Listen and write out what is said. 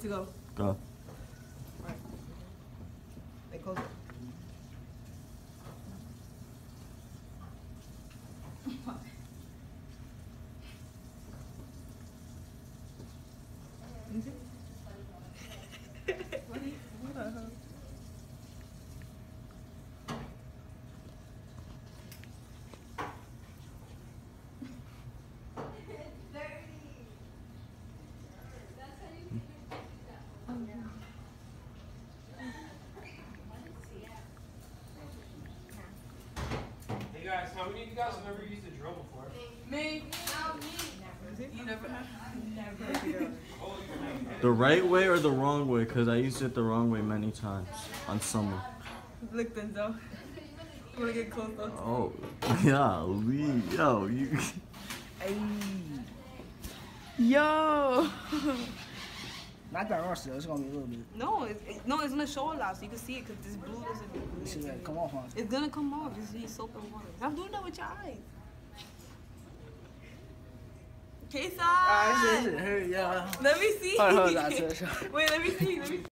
to go? Go. Alright. Hey, close it. Hey guys, how many of you guys have ever used a drill before? Me. You never have? Never. The right way or the wrong way? Because I used it the wrong way many times on someone. Look, Denzel. You wanna get close though? Oh, yeah, yo, you. Hey. Yo. Not that rush though. It's gonna be a little bit. No, it's gonna show a lot, so you can see it because this blue doesn't. See that come off on. It's gonna come off. Just use soap and water. I'm doing that with your eyes. K-Side. Alright, hurry, y'all. Let me see. Hold on, Wait, let me see.